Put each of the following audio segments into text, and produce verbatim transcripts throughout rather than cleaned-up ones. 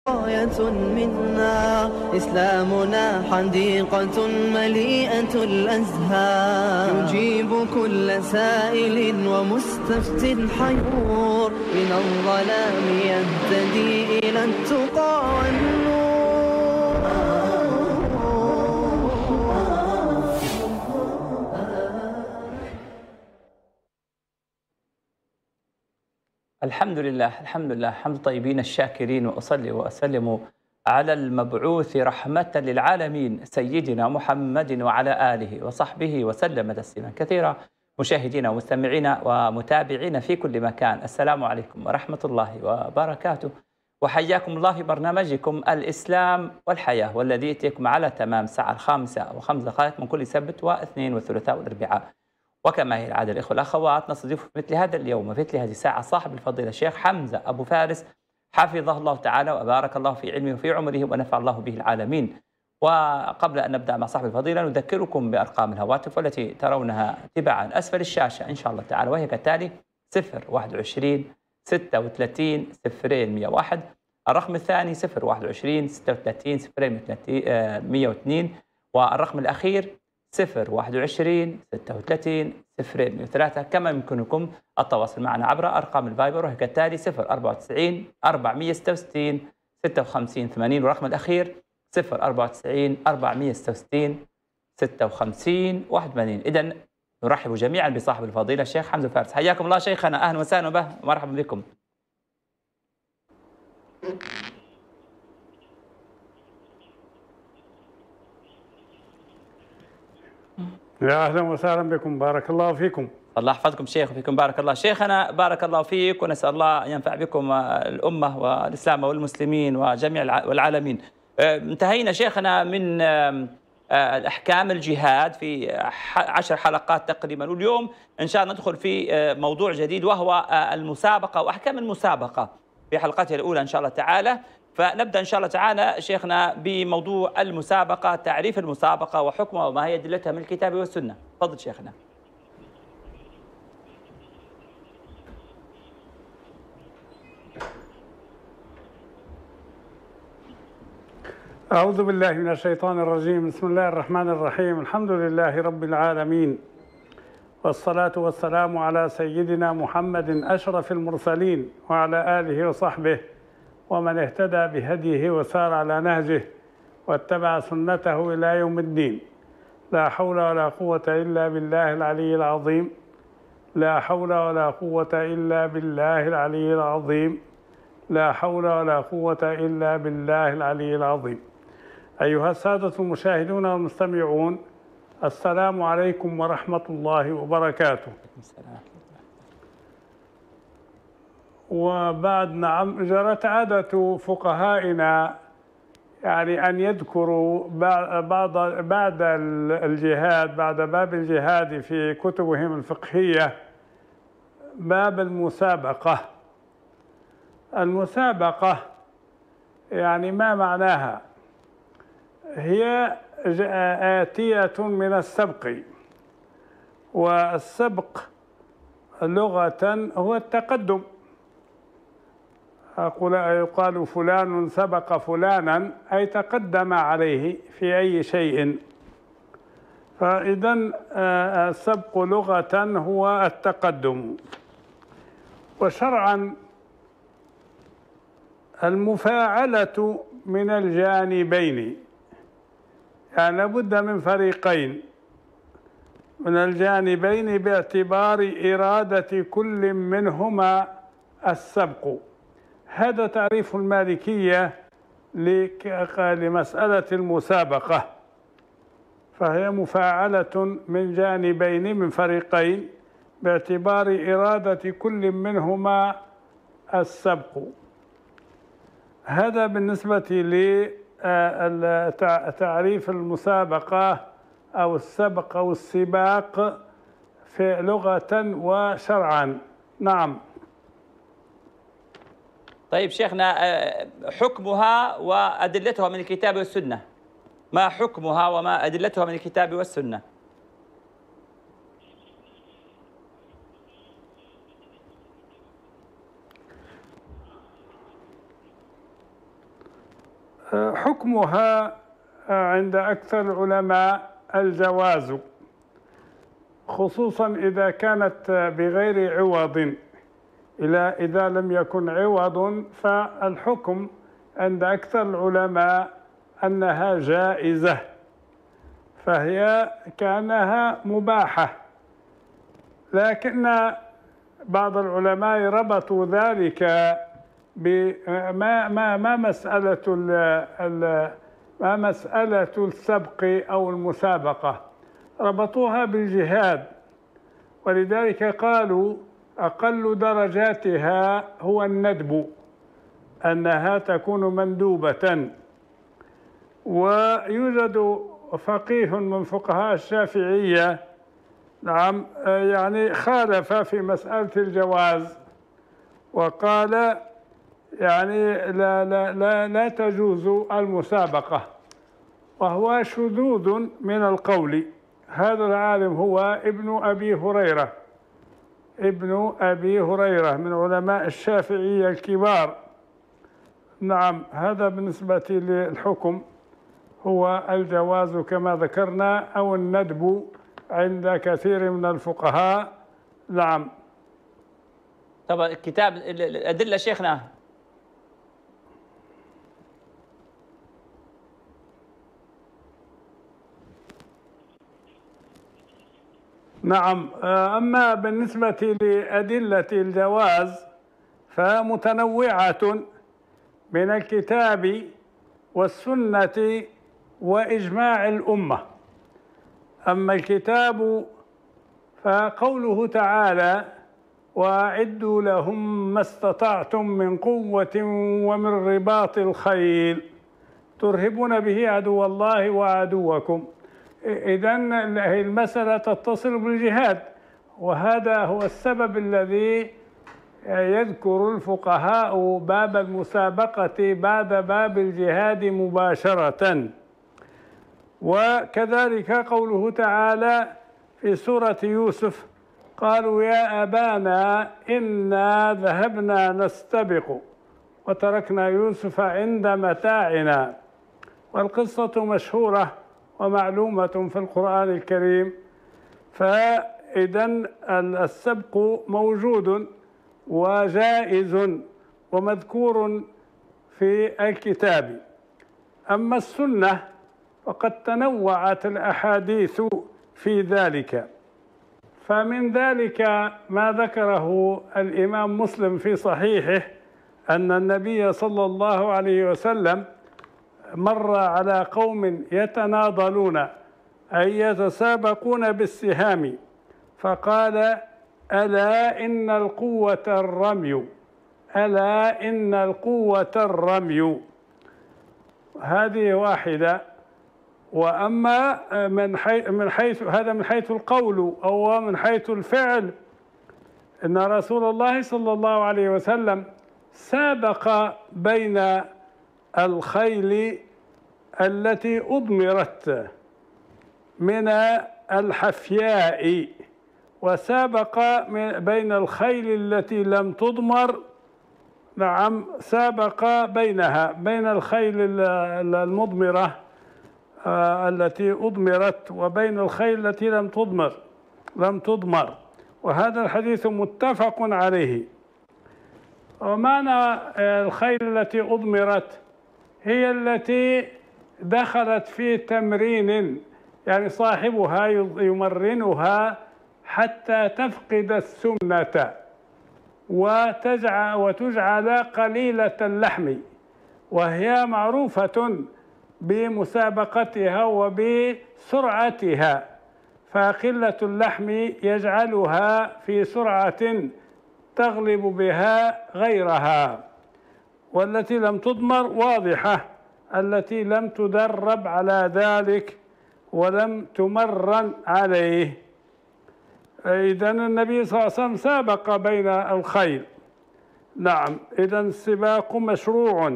آية منا إسلامنا حديقة مليئة الأزهار يجيب كل سائل ومستفت حيور من الظلام يهتدي إلى التقى والنور. الحمد لله الحمد لله حمد طيبين الشاكرين، وأصلي وأسلم على المبعوث رحمة للعالمين سيدنا محمد وعلى آله وصحبه وسلم تسليما كثيرا. مشاهدينا ومستمعينا ومتابعينا في كل مكان، السلام عليكم ورحمة الله وبركاته، وحياكم الله في برنامجكم الإسلام والحياة، والذي يأتيكم على تمام الساعة الخامسة وخمس دقائق من كل سبت واثنين والثلاثاء والأربعاء. وكما هي العادة الإخوة والأخوات، نستضيف في مثل هذا اليوم وفي مثل هذه الساعة صاحب الفضيلة الشيخ حمزة أبو فارس حفظه الله تعالى وبارك الله في علمه وفي عمره ونفع الله به العالمين. وقبل أن نبدأ مع صاحب الفضيلة نذكركم بأرقام الهواتف والتي ترونها تباعا أسفل الشاشة إن شاء الله تعالى، وهي كالتالي: صفر واحد وعشرين ستة وثلاثين صفرين مئة وواحد، الرقم الثاني صفر واحد وعشرين ستة وثلاثين صفرين مئة واثنين، والرقم الأخير صفر واحد وعشرين ستة وثلاثين صفرين مئة وثلاثة. كما يمكنكم التواصل معنا عبر أرقام الفايبر، وهي كالتالي: صفر أربعة وتسعين أربعمئة وستة وستين ستة وخمسين ثمانين، والرقم الأخير صفر أربعة وتسعين أربعمئة وستة وستين ستة وخمسين واحد وثمانين. إذن نرحب جميعا بصاحب الفضيلة الشيخ حمزة فارس. حياكم الله شيخنا، أهلا وسهلا به ومرحبا بكم. يا أهلا وسهلا بكم، بارك الله فيكم. الله يحفظكم شيخ وفيكم بارك الله. شيخنا بارك الله فيك، ونسأل الله أن ينفع بكم الأمة والإسلام والمسلمين وجميع والعالمين. انتهينا شيخنا من الأحكام الجهاد في عشر حلقات تقريبا، واليوم إن شاء الله ندخل في موضوع جديد وهو المسابقة وأحكام المسابقة في حلقتها الأولى إن شاء الله تعالى. فنبدأ إن شاء الله تعالى شيخنا بموضوع المسابقة، تعريف المسابقة وحكمها وما هي أدلتها من الكتاب والسنة. تفضل شيخنا. أعوذ بالله من الشيطان الرجيم، بسم الله الرحمن الرحيم، الحمد لله رب العالمين، والصلاة والسلام على سيدنا محمد أشرف المرسلين وعلى آله وصحبه ومن اهتدى بهديه وسار على نهجه واتبع سنته إلى يوم الدين. لا حول ولا قوة إلا بالله العلي العظيم، لا حول ولا قوة إلا بالله العلي العظيم، لا حول ولا قوة إلا بالله العلي العظيم. أيها السادة المشاهدون والمستمعون، السلام عليكم ورحمة الله وبركاته. وبعد نعم جرت عادة فقهائنا يعني أن يذكروا بعض بعد الجهاد بعد باب الجهاد في كتبهم الفقهية باب المسابقة. المسابقة يعني ما معناها؟ هي آتية من السبق، والسبق لغة هو التقدم. أقول يقال فلان سبق فلانا أي تقدم عليه في أي شيء. فإذا السبق لغة هو التقدم، وشرعا المفاعلة من الجانبين، يعني لابد من فريقين من الجانبين باعتبار إرادة كل منهما السبق. هذا تعريف المالكية لمسألة المسابقة، فهي مفاعلة من جانبين من فريقين باعتبار إرادة كل منهما السبق. هذا بالنسبة لتعريف المسابقة أو السبق أو السباق في لغة وشرعا. نعم. طيب شيخنا، حكمها وأدلتها من الكتاب والسنة، ما حكمها وما أدلتها من الكتاب والسنة؟ حكمها عند أكثر العلماء الجواز، خصوصا إذا كانت بغير عوض. إذا لم يكن عوض فالحكم عند أكثر العلماء أنها جائزة، فهي كأنها مباحة. لكن بعض العلماء ربطوا ذلك بما ما ما مسألة ال ما مسألة السبق أو المسابقة، ربطوها بالجهاد، ولذلك قالوا أقل درجاتها هو الندب، أنها تكون مندوبة. ويوجد فقيه من فقهاء الشافعية نعم يعني خالف في مسألة الجواز، وقال يعني لا لا لا لا تجوز المسابقة، وهو شذوذ من القول. هذا العالم هو ابن أبي هريرة، ابن أبي هريرة من علماء الشافعية الكبار. نعم، هذا بالنسبة للحكم هو الجواز كما ذكرنا، أو الندب عند كثير من الفقهاء. نعم. طبعا الكتاب الأدلة شيخنا. نعم، أما بالنسبة لأدلة الجواز فمتنوعة من الكتاب والسنة وإجماع الأمة. أما الكتاب فقوله تعالى: وأعدوا لهم ما استطعتم من قوة ومن رباط الخيل ترهبون به عدو الله وعدوكم. إذن المسألة تتصل بالجهاد، وهذا هو السبب الذي يذكر الفقهاء باب المسابقة بعد باب الجهاد مباشرة. وكذلك قوله تعالى في سورة يوسف: قالوا يا أبانا إنا ذهبنا نستبق وتركنا يوسف عند متاعنا. والقصة مشهورة ومعلومة في القرآن الكريم. فإذن السبق موجود وجائز ومذكور في الكتاب. أما السنة فقد تنوعت الأحاديث في ذلك، فمن ذلك ما ذكره الإمام مسلم في صحيحه أن النبي صلى الله عليه وسلم مر على قوم يتناضلون أي يتسابقون بالسهام، فقال: ألا إن القوة الرمي، ألا إن القوة الرمي. هذه واحدة. وأما من حيث من حيث هذا من حيث القول أو من حيث الفعل، إن رسول الله صلى الله عليه وسلم سابق بين الخيل التي أضمرت من الحفياء، وسابق بين الخيل التي لم تضمر. نعم، سابق بينها بين الخيل المضمرة التي أضمرت وبين الخيل التي لم تضمر لم تضمر وهذا الحديث متفق عليه. ومعنى الخيل التي أضمرت هي التي دخلت في تمرين، يعني صاحبها يمرنها حتى تفقد السمنة وتجعل وتجعل قليلة اللحم، وهي معروفة بمسابقتها وبسرعتها، فقلة اللحم يجعلها في سرعة تغلب بها غيرها. والتي لم تضمر واضحة، التي لم تدرب على ذلك ولم تمرن عليه. إذن النبي صلى الله عليه وسلم سابق بين الخيل. نعم، إذن السباق مشروع.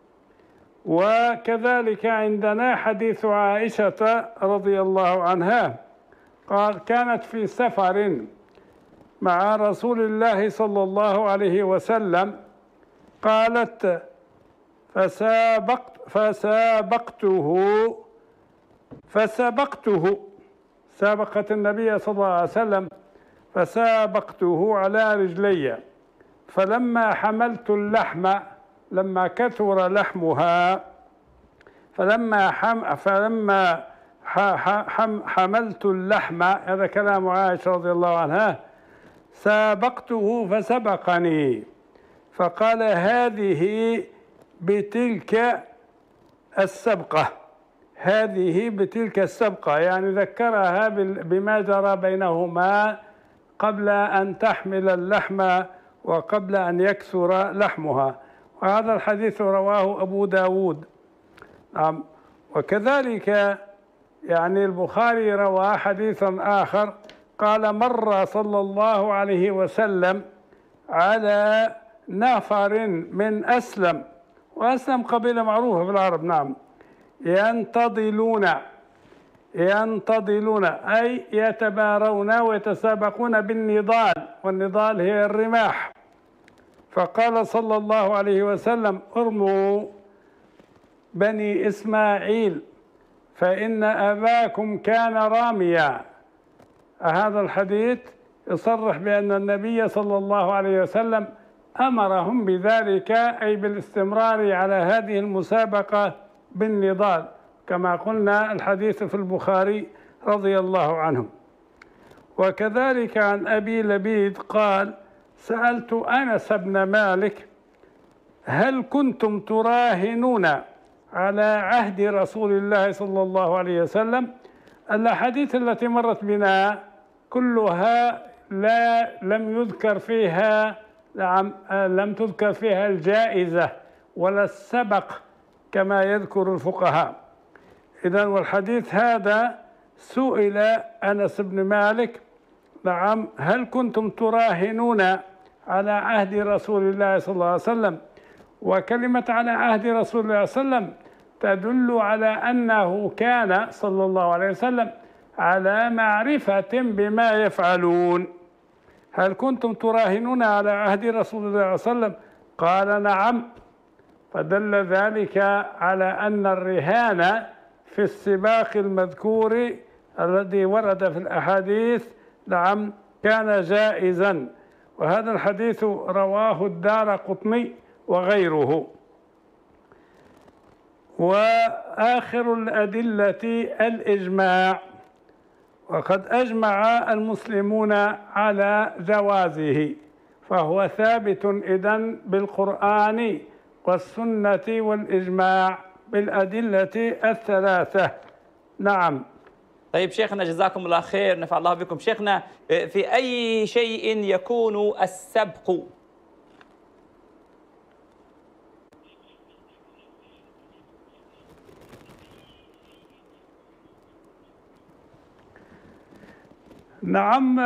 وكذلك عندنا حديث عائشة رضي الله عنها قال: كانت في سفر مع رسول الله صلى الله عليه وسلم، قالت: فسابقت فسابقته فسبقته سابقت النبي صلى الله عليه وسلم فسابقته على رجلي، فلما حملت اللحم لما كثر لحمها فلما حم فلما حم حملت اللحم، هذا كلام عائشة رضي الله عنها، سابقته فسبقني، فقال هذه بتلك السبقة، هذه بتلك السبقة، يعني ذكرها بما جرى بينهما قبل أن تحمل اللحم وقبل أن يكثر لحمها. وهذا الحديث رواه أبو داود. نعم. وكذلك يعني البخاري روى حديثا آخر قال مر صلى الله عليه وسلم على نفر من أسلم، وأسلم قبيلة معروفة في العرب، نعم، ينتضلون ينتضلون أي يتبارون ويتسابقون بالنضال، والنضال هي الرماح. فقال صلى الله عليه وسلم ارموا بني إسماعيل فإن أباكم كان راميا. هذا الحديث يصرح بأن النبي صلى الله عليه وسلم أمرهم بذلك، أي بالاستمرار على هذه المسابقة بالنضال، كما قلنا الحديث في البخاري رضي الله عنه. وكذلك عن أبي لبيد قال سألت أنس بن مالك هل كنتم تراهنون على عهد رسول الله صلى الله عليه وسلم؟ الأحاديث التي مرت بنا كلها لا لم يذكر فيها لم تذكر فيها الجائزة ولا السبق كما يذكر الفقهاء. إذن والحديث هذا سئل أنس بن مالك نعم هل كنتم تراهنون على عهد رسول الله صلى الله عليه وسلم؟ وكلمة على عهد رسول الله صلى الله عليه وسلم تدل على أنه كان صلى الله عليه وسلم على معرفة بما يفعلون. هل كنتم تراهنون على عهد رسول الله صلى الله عليه وسلم؟ قال نعم، فدل ذلك على أن الرهان في السباق المذكور الذي ورد في الأحاديث نعم كان جائزا. وهذا الحديث رواه الدارقطني وغيره. وآخر الأدلة الإجماع، وقد أجمع المسلمون على جوازه، فهو ثابت إذن بالقرآن والسنة والإجماع بالأدلة الثلاثة. نعم. طيب شيخنا جزاكم الله خير، نفع الله بكم. شيخنا في أي شيء يكون السبق؟ نعم،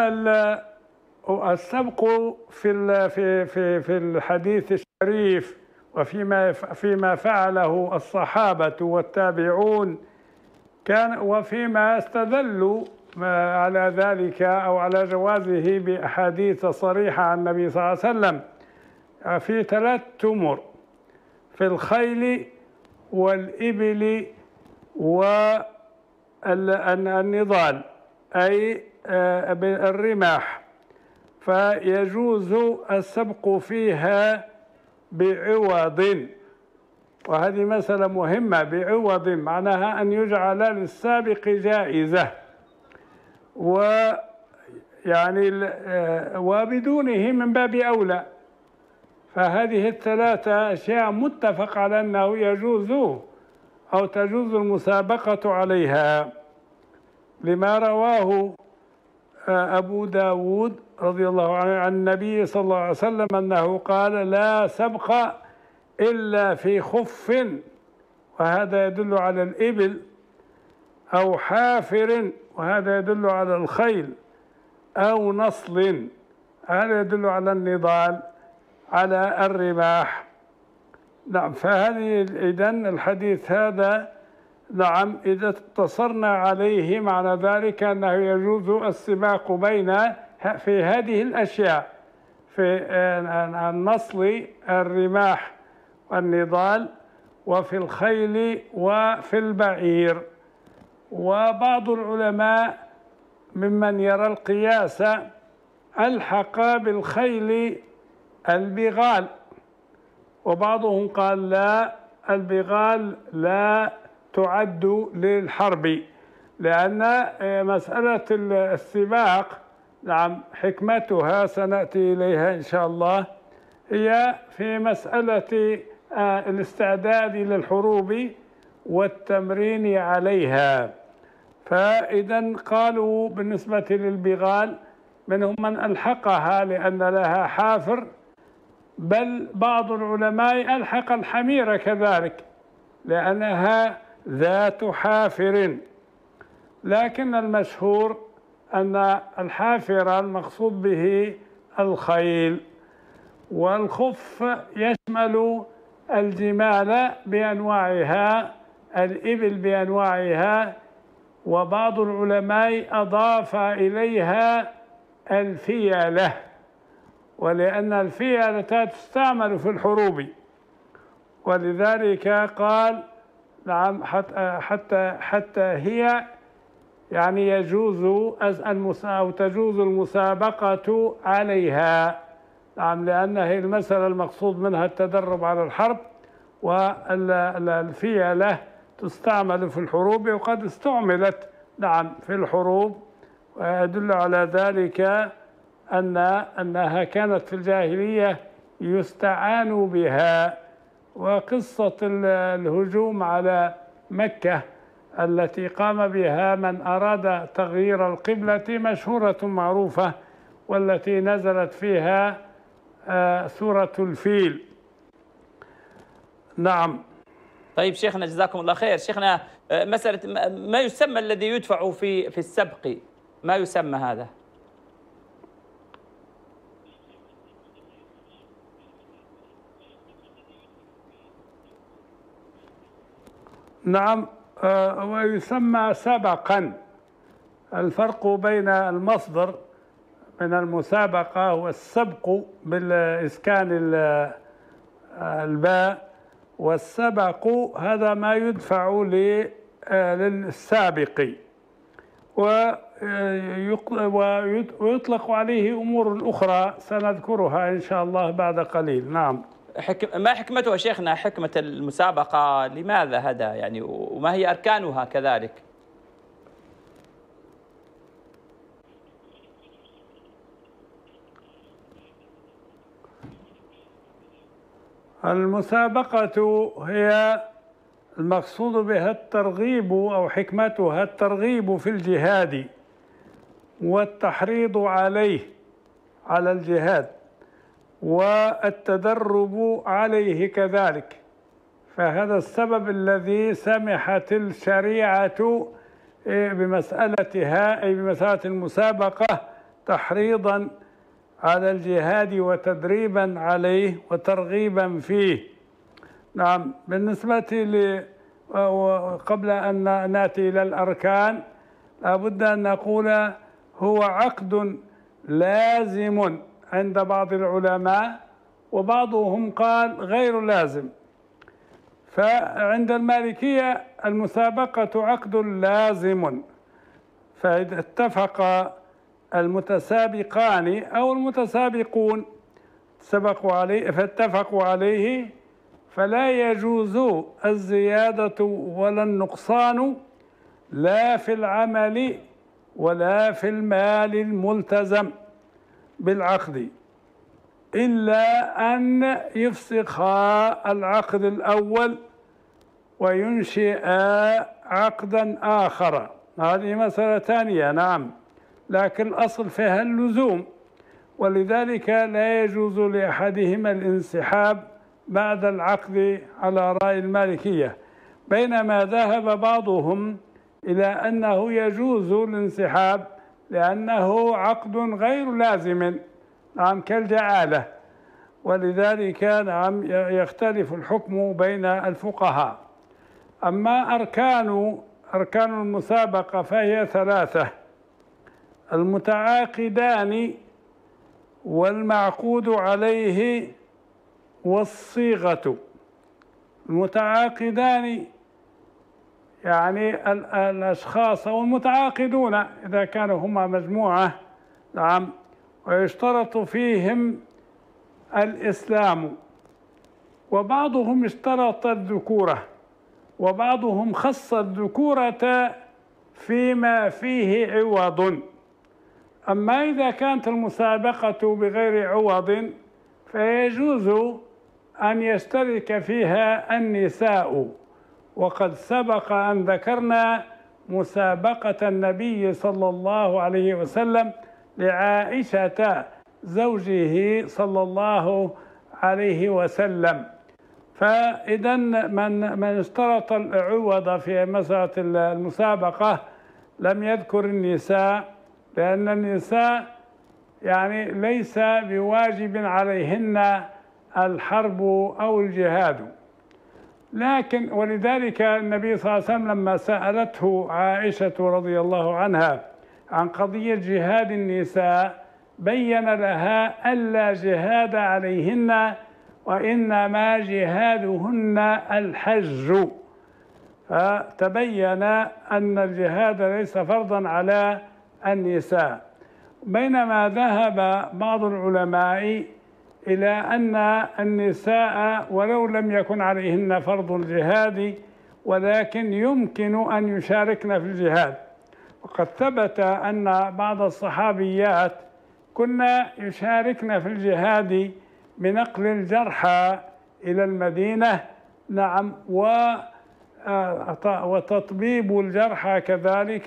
السبق في في في في الحديث الشريف وفيما فيما فعله الصحابة والتابعون كان، وفيما استدلوا على ذلك أو على جوازه بأحاديث صريحة عن النبي صلى الله عليه وسلم في ثلاث أمور: في الخيل والإبل والنضال أي الرماح، فيجوز السبق فيها بعوض. وهذه مسألة مهمة، بعوض معناها أن يجعل للسابق جائزة، ويعني وبدونه من باب أولى. فهذه الثلاثة أشياء متفق على أنه يجوز أو تجوز المسابقة عليها، لما رواه أبو داود رضي الله عنه عن النبي صلى الله عليه وسلم أنه قال لا سبق إلا في خف، وهذا يدل على الإبل، أو حافر، وهذا يدل على الخيل، أو نصل، هذا يدل على النضال، على الرماح. نعم، فهذه إذن الحديث هذا نعم إذا اقتصرنا عليه معنى ذلك أنه يجوز السباق بين في هذه الأشياء، في النصل، الرماح، والنضال، وفي الخيل وفي البعير. وبعض العلماء ممن يرى القياس ألحق بالخيل البغال، وبعضهم قال لا، البغال لا تعد للحرب، لأن مسألة السباق نعم حكمتها سنأتي إليها إن شاء الله هي في مسألة الاستعداد للحروب والتمرين عليها. فإذا قالوا بالنسبة للبغال منهم من ألحقها لأن لها حافر، بل بعض العلماء ألحق الحمير كذلك لأنها ذات حافر، لكن المشهور أن الحافر المقصود به الخيل. والخف يشمل الجمال بأنواعها، الإبل بأنواعها، وبعض العلماء أضاف إليها الفيلة، ولأن الفيلة تستعمل في الحروب، ولذلك قال نعم حتى حتى حتى هي يعني يجوز أو تجوز المسابقة عليها، نعم لأن هي المسألة المقصود منها التدرب على الحرب، والفيلة تستعمل في الحروب وقد استعملت نعم في الحروب. ويدل على ذلك أن أنها كانت في الجاهلية يستعان بها. وقصة الهجوم على مكة التي قام بها من أراد تغيير القبلة مشهورة معروفة، والتي نزلت فيها سورة الفيل. نعم. طيب شيخنا جزاكم الله خير. شيخنا مسألة ما يسمى الذي يدفع في في السبق، ما يسمى هذا؟ نعم ويسمى سبقا. الفرق بين المصدر من المسابقة هو السبق بالإسكان الباء، والسبق هذا ما يدفع للسابق، ويطلق عليه أمور أخرى سنذكرها إن شاء الله بعد قليل. نعم. حكم ما حكمتها شيخنا، حكمة المسابقة لماذا هذا يعني، وما هي أركانها كذلك؟ المسابقة هي المقصود بها الترغيب، أو حكمتها الترغيب في الجهاد والتحريض عليه على الجهاد والتدرب عليه كذلك. فهذا السبب الذي سمحت الشريعة بمسألتها، أي بمسألة المسابقة، تحريضا على الجهاد وتدريبا عليه وترغيبا فيه. نعم. بالنسبة ل قبل أن نأتي إلى الأركان لابد أن نقول هو عقد لازم عند بعض العلماء، وبعضهم قال غير لازم. فعند المالكية المسابقة عقد لازم، فإذا اتفق المتسابقان أو المتسابقون سبقوا عليه فاتفقوا عليه فلا يجوز الزيادة ولا النقصان لا في العمل ولا في المال الملتزم بالعقد، إلا أن يفسخا العقد الأول وينشئا عقدا آخر. هذه مسألة ثانية. نعم. لكن الأصل فيها اللزوم، ولذلك لا يجوز لأحدهما الانسحاب بعد العقد على رأي المالكية، بينما ذهب بعضهم إلى أنه يجوز الانسحاب لأنه عقد غير لازم، نعم كالجعالة، ولذلك نعم يختلف الحكم بين الفقهاء. أما أركان أركان المسابقة فهي ثلاثة: المتعاقدان والمعقود عليه والصيغة. المتعاقدان يعني الأشخاص أو المتعاقدون إذا كانوا هما مجموعة، نعم، ويشترط فيهم الإسلام، وبعضهم اشترط الذكورة وبعضهم خص الذكورة فيما فيه عوض. أما إذا كانت المسابقة بغير عوض فيجوز أن يشترك فيها النساء، وقد سبق أن ذكرنا مسابقة النبي صلى الله عليه وسلم لعائشة زوجه صلى الله عليه وسلم. فإذا من من اشترط العوض في مسألة المسابقة لم يذكر النساء، لأن النساء يعني ليس بواجب عليهن الحرب أو الجهاد. لكن ولذلك النبي صلى الله عليه وسلم لما سألته عائشة رضي الله عنها عن قضية جهاد النساء بين لها ألا جهاد عليهن وإنما جهادهن الحج، فتبين أن الجهاد ليس فرضا على النساء. بينما ذهب بعض العلماء إلى أن النساء ولو لم يكن عليهن فرض الجهاد ولكن يمكن أن يشاركن في الجهاد، وقد ثبت أن بعض الصحابيات كنا يشاركن في الجهاد بنقل الجرحى إلى المدينة، نعم، وتطبيب الجرحى كذلك،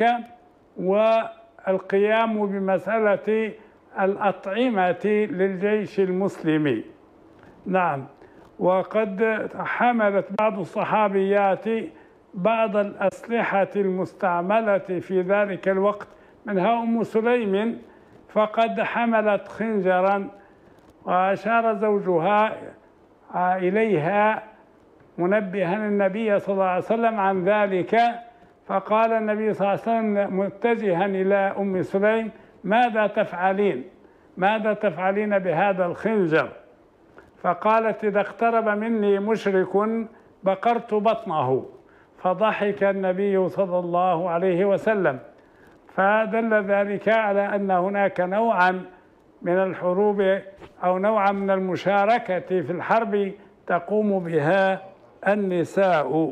والقيام بمسألة الأطعمة للجيش المسلمي، نعم. وقد حملت بعض الصحابيات بعض الأسلحة المستعملة في ذلك الوقت، منها أم سليم، فقد حملت خنجرا وأشار زوجها إليها منبها النبي صلى الله عليه وسلم عن ذلك، فقال النبي صلى الله عليه وسلم متجها إلى أم سليم: ماذا تفعلين؟ ماذا تفعلين بهذا الخنجر؟ فقالت: إذا اقترب مني مشرك بقرت بطنه. فضحك النبي صلى الله عليه وسلم، فدل ذلك على أن هناك نوعا من الحروب أو نوعا من المشاركة في الحرب تقوم بها النساء.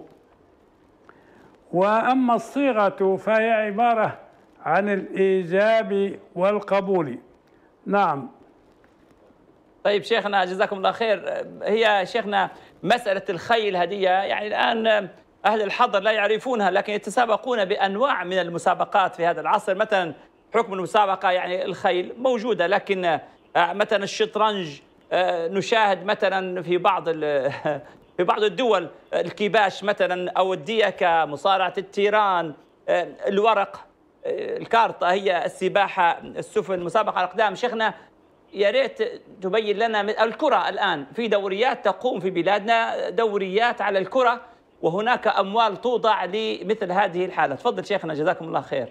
وأما الصيغة فهي عبارة عن الإيجاب والقبول، نعم. طيب شيخنا جزاكم الله خير، هي شيخنا مسألة الخيل هذه يعني الآن أهل الحضر لا يعرفونها، لكن يتسابقون بأنواع من المسابقات في هذا العصر. مثلا حكم المسابقة يعني الخيل موجودة، لكن مثلا الشطرنج نشاهد مثلا في بعض في بعض الدول الكيباش مثلا، أو الديكة، مصارعة التيران، الورق، الكارطة، هي السباحة، السفن، مسابقة الأقدام. شيخنا يا ريت تبين لنا الكرة. الآن في دوريات تقوم في بلادنا، دوريات على الكرة، وهناك أموال توضع لمثل هذه الحالة. تفضل شيخنا جزاكم الله خير.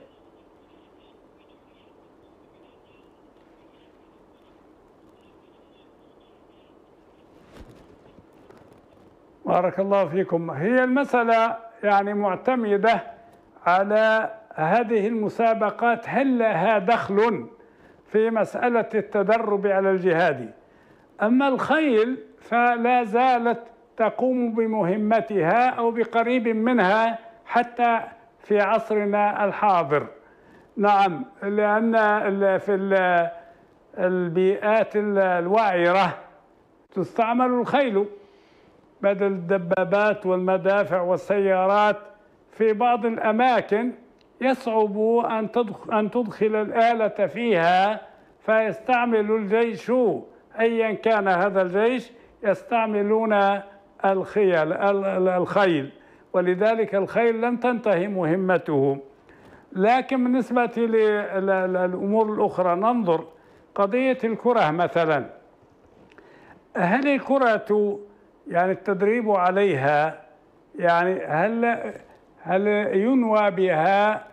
بارك الله فيكم. هي المسألة يعني معتمدة على هذه المسابقات هل لها دخل في مسألة التدرب على الجهاد. أما الخيل فلا زالت تقوم بمهمتها أو بقريب منها حتى في عصرنا الحاضر، نعم، لأن في البيئات الوعرة تستعمل الخيل بدل الدبابات والمدافع والسيارات. في بعض الأماكن يصعب أن تدخل الآلة فيها، فيستعمل الجيش أيا كان هذا الجيش يستعملون الخيل الخيل ولذلك الخيل لم تنتهي مهمته. لكن بالنسبة للأمور الأخرى ننظر قضية الكرة مثلا. هل الكرة يعني التدريب عليها يعني هل هل ينوى بها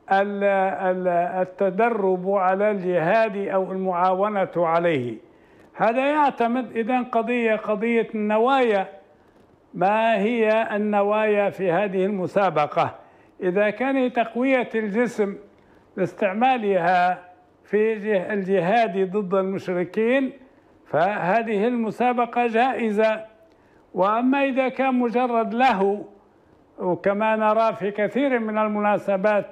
التدرب على الجهاد أو المعاونة عليه؟ هذا يعتمد إذن قضية قضية النوايا. ما هي النوايا في هذه المسابقة؟ إذا كان تقوية الجسم لاستعمالها في الجهاد ضد المشركين فهذه المسابقة جائزة، وأما إذا كان مجرد لهو، وكما نرى في كثير من المناسبات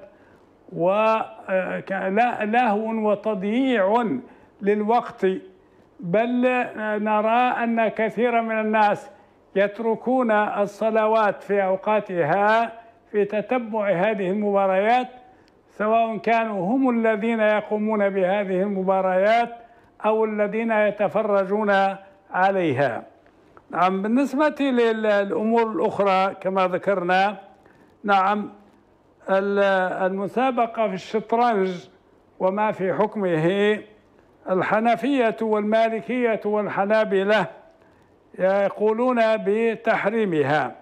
ولهو وتضييع للوقت، بل نرى أن كثير من الناس يتركون الصلوات في أوقاتها في تتبع هذه المباريات، سواء كانوا هم الذين يقومون بهذه المباريات أو الذين يتفرجون عليها. نعم، بالنسبة للأمور الأخرى كما ذكرنا، نعم المسابقة في الشطرنج وما في حكمه، الحنفية والمالكية والحنابلة يقولون بتحريمها،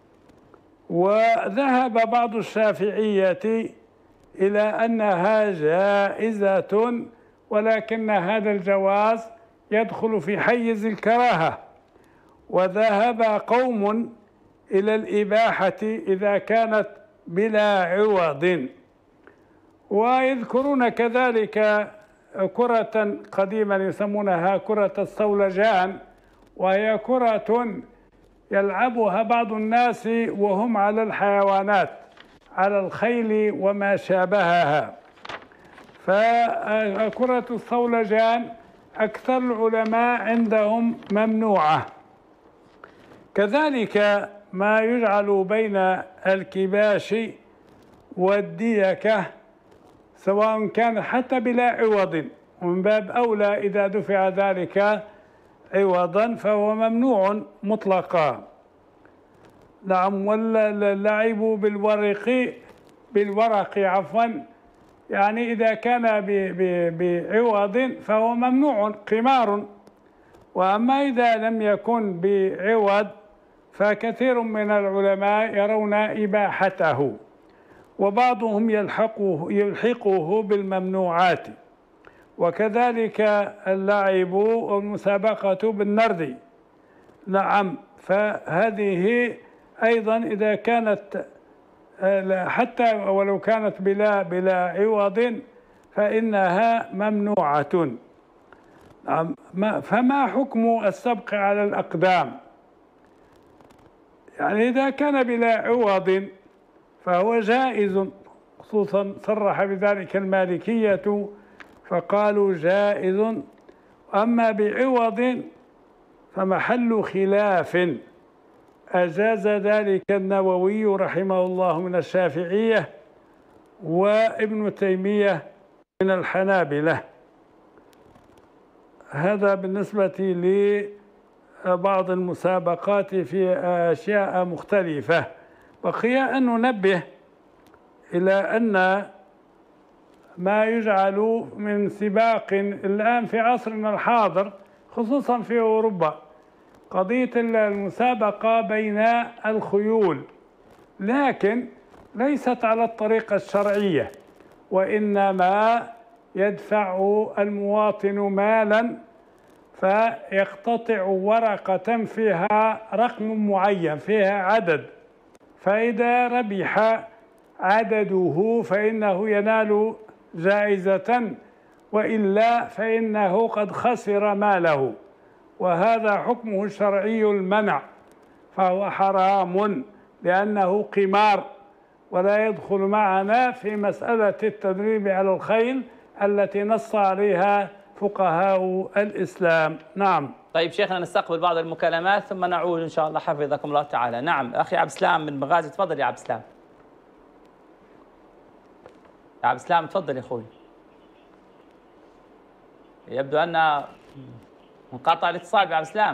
وذهب بعض الشافعية إلى أنها جائزة، ولكن هذا الجواز يدخل في حيز الكراهة. وذهب قوم إلى الإباحة إذا كانت بلا عوض. ويذكرون كذلك كرة قديما يسمونها كرة الصولجان، وهي كرة يلعبها بعض الناس وهم على الحيوانات، على الخيل وما شابهها. فكرة الصولجان أكثر العلماء عندهم ممنوعة. كذلك ما يجعل بين الكباش والديكة سواء كان حتى بلا عوض، ومن باب أولى إذا دفع ذلك عوضا فهو ممنوع مطلقا. نعم، واللعب بالورق بالورق عفوا يعني إذا كان بعوض فهو ممنوع قمار، وأما إذا لم يكن بعوض فكثير من العلماء يرون إباحته، وبعضهم يلحقه يلحقه بالممنوعات. وكذلك اللعب والمسابقة بالنرد. نعم، فهذه أيضا إذا كانت حتى ولو كانت بلا بلا عوض فإنها ممنوعة. نعم، فما حكم السبق على الأقدام؟ يعني إذا كان بلا عوض فهو جائز، خصوصا صرح بذلك المالكية فقالوا جائز. أما بعوض فمحل خلاف، أجاز ذلك النووي رحمه الله من الشافعية وابن تيمية من الحنابلة. هذا بالنسبة لبعض المسابقات في أشياء مختلفة. بقي أن ننبه إلى أن ما يجعل من سباق الآن في عصرنا الحاضر خصوصا في أوروبا قضية المسابقة بين الخيول، لكن ليست على الطريقة الشرعية، وإنما يدفع المواطن مالا فيقتطع ورقة فيها رقم معين، فيها عدد، فإذا ربح عدده فإنه ينال جائزة، وإلا فإنه قد خسر ماله، وهذا حكمه الشرعي المنع، فهو حرام لأنه قمار، ولا يدخل معنا في مسألة التدريب على الخيل التي نص عليها فقهاء الإسلام. نعم. طيب شيخنا، نستقبل بعض المكالمات ثم نعود إن شاء الله حفظكم الله تعالى. نعم أخي عبد السلام من بغازي، تفضل يا عبد السلام. يا عبد السلام تفضل يا أخوي. يبدو أن انقطع الاتصال بعبد السلام.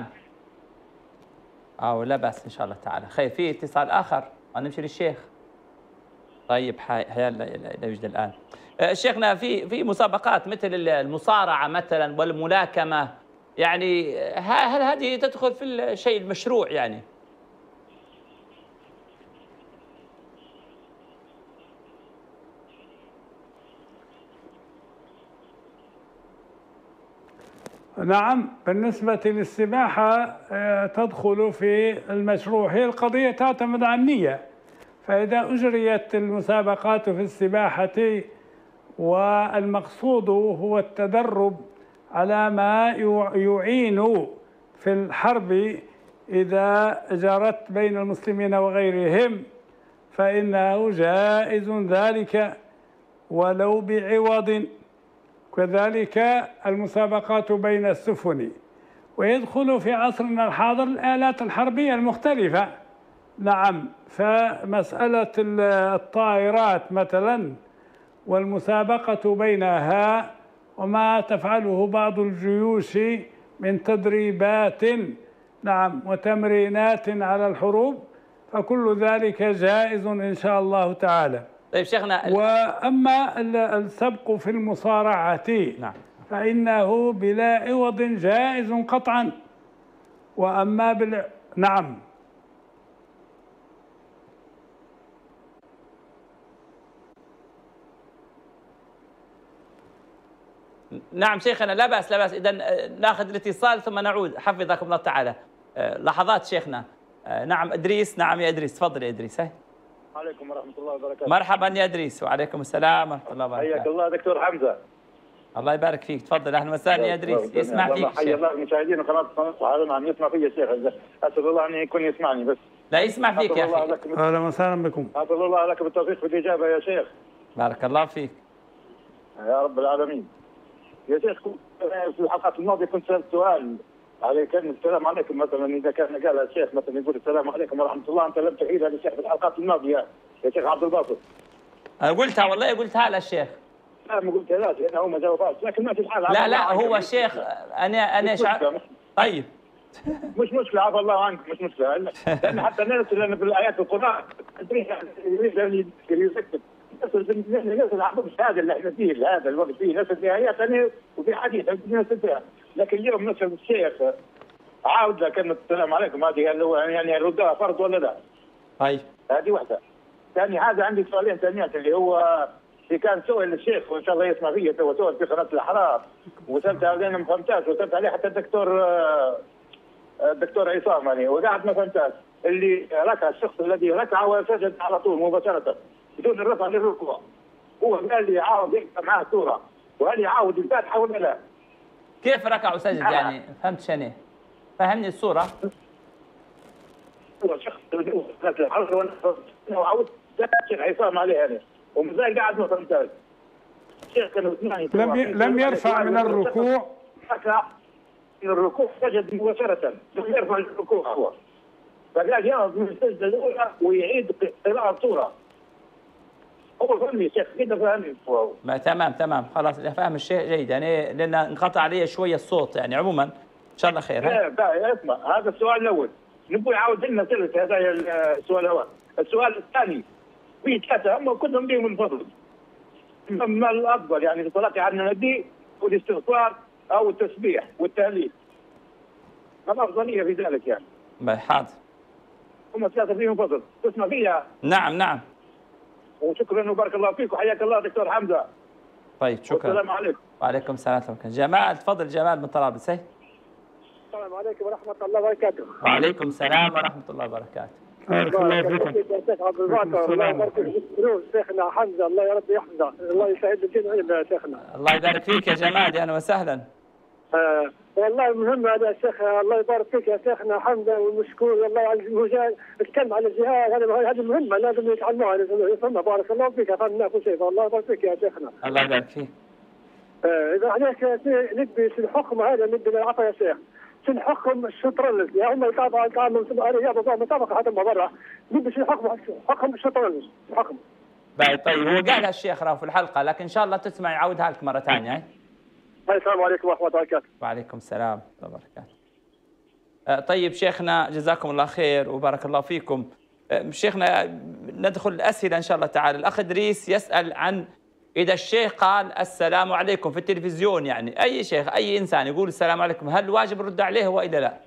أو لا بأس إن شاء الله تعالى. خير، في اتصال آخر ونمشي للشيخ. طيب حيال لا يوجد الآن. شيخنا، في في مسابقات مثل المصارعة مثلا والملاكمة، يعني هل هذه تدخل في الشيء المشروع يعني؟ نعم، بالنسبة للسباحة تدخل في المشروع. هي القضية تعتمد على النية. فإذا أجريت المسابقات في السباحة والمقصود هو التدرب على ما يعين في الحرب إذا جرت بين المسلمين وغيرهم، فإنه جائز ذلك ولو بعوض. كذلك المسابقات بين السفن، ويدخل في عصرنا الحاضر الآلات الحربية المختلفة. نعم، فمسألة الطائرات مثلا والمسابقة بينها وما تفعله بعض الجيوش من تدريبات نعم وتمرينات على الحروب، فكل ذلك جائز إن شاء الله تعالى. طيب شيخنا، وأما السبق في المصارعة نعم. فإنه بلا عوض جائز قطعا. وأما بال نعم نعم شيخنا، لا بأس لا بأس. إذا ناخذ الاتصال ثم نعود، حفظكم الله تعالى. لحظات شيخنا. نعم إدريس. نعم يا إدريس، تفضل يا إدريس. هاي. عليكم ورحمة الله وبركاته. مرحبا يا إدريس. وعليكم السلام ورحمة الله وبركاته. حياك الله دكتور حمزة. الله يبارك فيك، تفضل. أهلا وسهلا يا إدريس، يسمع فيك. حيا الله المشاهدين وقناة قناة عم يسمع فيا شيخ، أسأل الله أن يكون يسمعني بس. لا يسمع فيك يا أخي. أهلا وسهلا بكم. أسأل الله لك بالتوفيق في الإجابة يا شيخ. بارك الله فيك يا رب العالمين. يا شيخ، في الحلقات الماضية كنت سألت سؤال على كلمة السلام عليكم، مثلا إذا كان قال الشيخ مثلا يقول السلام عليكم ورحمة الله، أنت لم تعيدها للشيخ في الحلقات الماضية يا شيخ عبد الباسط. أنا قلتها والله، قلتها للشيخ. لا ما قلتها لا، لأنه هو ما جاوبهاش، لكن ما في الحال. لا لا هو الشيخ، أنا أنا شعر. طيب مش مشكلة، عفى الله عنك، مش مشكلة. لأن حتى نرسل لنا في الآيات القرآن يريد يسكت نسل عبد هذا اللي احنا فيه، هذا الوقت فيه نسل في آيات ثانية وفي حديث نسل فيها، لكن اليوم نسل الشيخ عاود له كلمة السلام عليكم، هذه اللي هو يعني يردها فرض ولا لا؟ طيب هذه واحدة. ثاني حاجة عندي سؤالين ثانيات، اللي هو اللي كان سؤال الشيخ وإن شاء الله يسمع فيه، تو سؤال في قناة الأحرار وسألت عليه ما فهمتهاش، وسألت عليه حتى الدكتور الدكتور عصام يعني وقعد ما فهمتهاش، اللي ركع الشخص الذي ركع وسجد على طول مباشرة بدون الرفع للركوع، هو قال لي عاود يقرأ معاه سورة وهل يعاود الفاتحة ولا لا؟ كيف ركع وسجد يعني؟ فهمت شنو؟ فهمني الصورة. هو شخص وعاود الشيخ عصام عليه يعني ومازال قاعد ما فهمتهاش. الشيخ كان لم ي... لم يرفع من الركوع، ركع من الركوع سجد مباشرة، لم يرفع الركوع هو، فقال يهرب من السجدة الأولى ويعيد قراءة سورة. هو فهمني يا شيخ كده، فهمني. ما تمام تمام خلاص، فاهم الشيء جيد يعني، لأن انقطع علي شوية الصوت يعني. عموما إن شاء الله خير. لا لا اسمع، هذا السؤال الأول نبغى يعاود لنا ثلث، هذا السؤال الأول. السؤال الثاني في ثلاثة هم كلهم بهم الفضل، ما الأفضل يعني في صلاة على النبي والاستغفار أو التسبيح والتهليل، ما الأفضلية في ذلك يعني؟ حاضر. هم ثلاثة فيهم فضل، تسمع فيها؟ نعم نعم. وشكرا وبارك الله فيك وحياك الله دكتور حمزة. طيب شكرا. السلام عليكم. وعليكم السلام ورحمة الله. جمال، تفضل جمال من طرابلس. السلام عليكم ورحمة الله وبركاته. وعليكم السلام ورحمة الله وبركاته. الله يبارك فيك يا شيخ عبد الباسط، الله يبارك فيك شيخنا حمزة، الله يا رب يحفظه، الله يسعد الدين علم يا شيخنا. الله يبارك فيك يا جمال، اهلا وسهلا. آه والله المهم هذا يا شيخ، الله يبارك فيك يا شيخنا حمزة والمشكور، والله على المجاهد يتكلم على الجهاد، هذه هذه مهمة لازم يتعلموها، لازم يفهمها. بارك الله فيك فهمنا كل شيء، الله يبارك فيك يا شيخنا. الله يبارك فيك. آه إذا عليك نبي في الحكم هذا نبي العفو يا شيخ. في الحكم الشطرنج يا هم يتابعوا يتعاملوا رياضه مسابقه حتى ما برا، نبي في الحكم حكم الشطرنج الحكم. طيب هو قالها الشيخ راهو في الحلقه، لكن ان شاء الله تسمع يعودها لك مره ثانيه. السلام عليكم ورحمه الله وبركاته. وعليكم السلام ورحمه الله وبركاته. طيب شيخنا جزاكم الله خير وبارك الله فيكم. شيخنا ندخل الاسئله ان شاء الله تعالى. الاخ ادريس يسال عن إذا الشيخ قال السلام عليكم في التلفزيون، يعني أي شيخ أي إنسان يقول السلام عليكم، هل واجب الرد عليه وإلا لا؟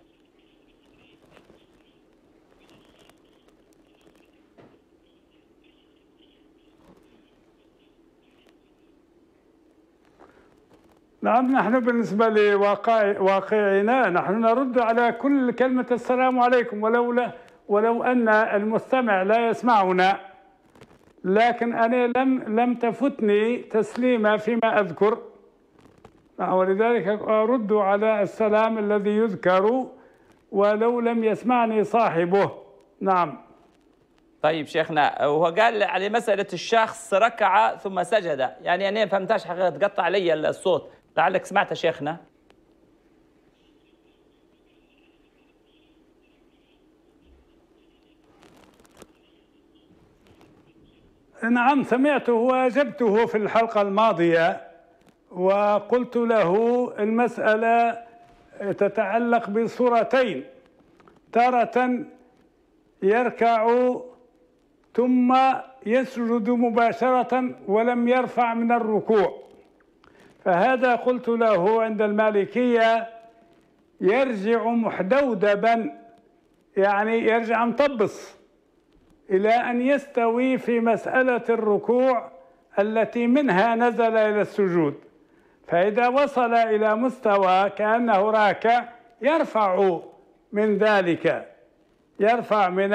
نعم، نحن بالنسبة لواقع واقعنا نحن نرد على كل كلمة السلام عليكم، ولو لا ولو أن المستمع لا يسمعنا، لكن أنا لم لم تفتني تسليمة فيما أذكر، ولذلك أرد على السلام الذي يذكر ولو لم يسمعني صاحبه. نعم. طيب شيخنا، هو قال على مسألة الشخص ركع ثم سجد، يعني أنا ما فهمتهاش حقيقة، تقطع علي الصوت، لعلك سمعت شيخنا. نعم سمعته وأجبته في الحلقة الماضية، وقلت له المسألة تتعلق بصورتين، تارة يركع ثم يسجد مباشرة ولم يرفع من الركوع، فهذا قلت له عند المالكية يرجع محدودبا، يعني يرجع مطبص إلى أن يستوي في مسألة الركوع التي منها نزل إلى السجود، فإذا وصل إلى مستوى كأنه راكع يرفع من ذلك، يرفع من